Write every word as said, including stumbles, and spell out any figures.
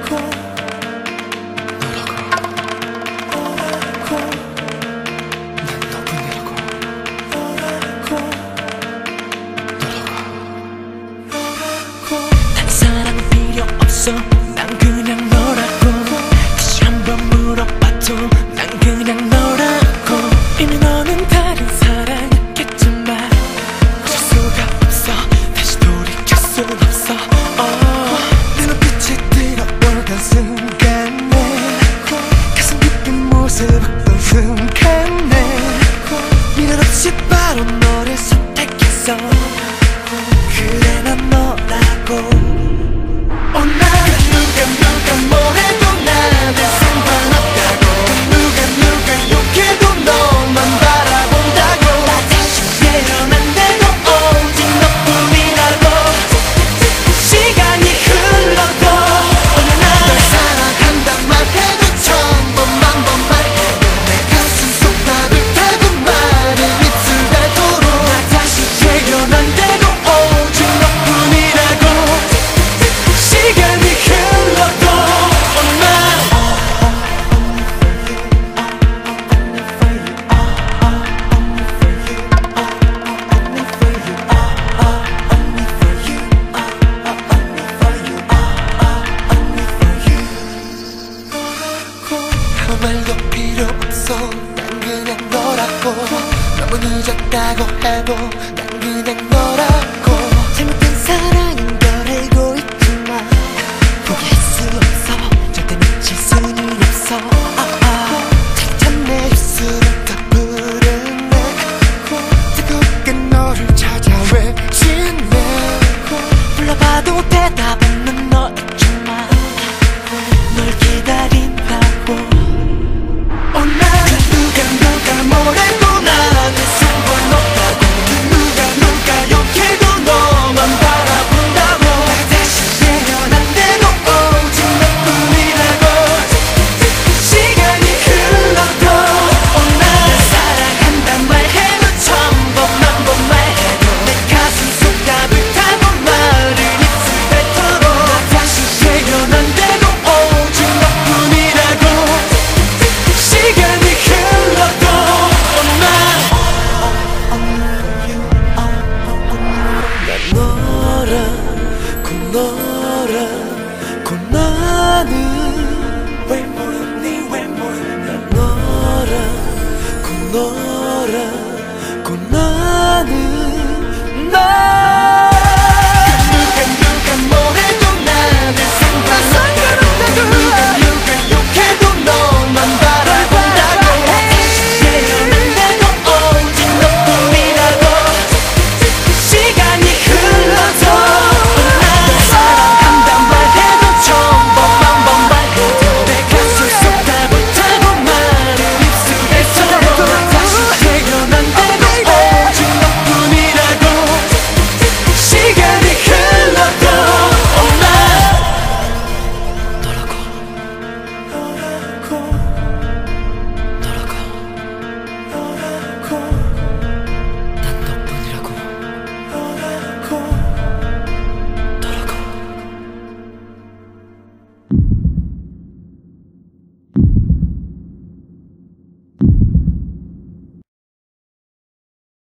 난 그냥 너라고 다시 한번 물어봐도 난 그냥 너라고 이미 너는 다른 사랑했겠지만 어쩔 수가 없어 다시 돌이킬 순 없어 내 눈빛에 들어오던 순간에 가슴 깊은 모습 어떤 순간에 미련 없이 바로 너를 선택했어 그래 난 너라고 Oh, 나 누가 누가 뭐래도 나는 상관없다고 누가 누가 욕해도 너만 바라본다고 나 다시 태어난데도 오직 너뿐이라고 시간이 흘러도 어느 날 널 사랑한단 말해도 천 번 만 번 말해도 내 가슴 속 따뜻하고 마른 입술 닳도록 나 다시 태어난데도 오직 너뿐이라고 시간이 흘러도 어느 날 아무 말도 필요 없어 난 그냥 너라고 너무 늦었다고 해도 난 그냥 너라고 잘못된 사랑인 걸 알고 있지만 포기할 수 없어 절대 미칠 수는 없어 아, 아. 차차 내 입술을 떠부르네 뜨겁게 너를 찾아 외치네 불러봐도 대답 없는 너였지만 널 기다린다고 Oh, 나 누가 누가 뭐래도 나는 상관없다고 누가 누가 욕해도 너만 바라본다고 나 다시 태어난데도 오직 너뿐이라고 시간이 흘러도 Oh, 날 사랑한단 말해도 천 번 만 번 말해도 내 가슴 속 따뜻하고 마른 입술 닳도록 나 다시 태어난데도 오직 너뿐이라고 시간이 흘러도 난 너라고 너라고 나는 왜 모르니 왜 모르니 난 너라고 너라고 나는 나